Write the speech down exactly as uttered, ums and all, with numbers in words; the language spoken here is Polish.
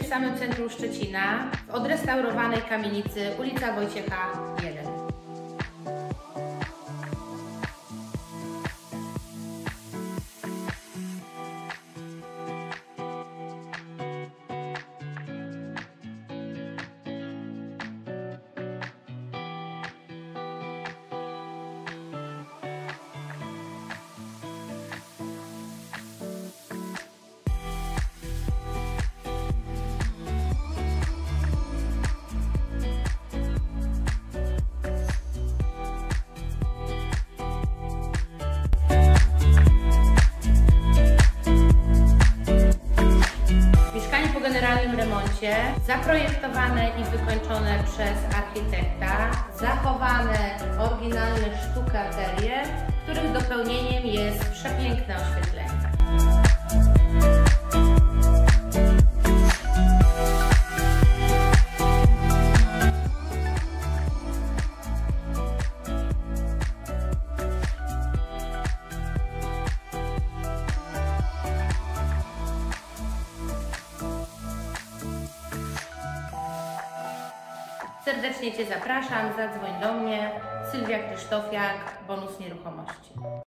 w samym centrum Szczecina, w odrestaurowanej kamienicy ulica Wojciecha jeden. Po generalnym remoncie, zaprojektowane i wykończone przez architekta, zachowane oryginalne sztukaterie, których dopełnieniem jest przepiękne oświetlenie. Serdecznie Cię zapraszam, zadzwoń do mnie. Sylwia Krzysztofiak, Bonus Nieruchomości.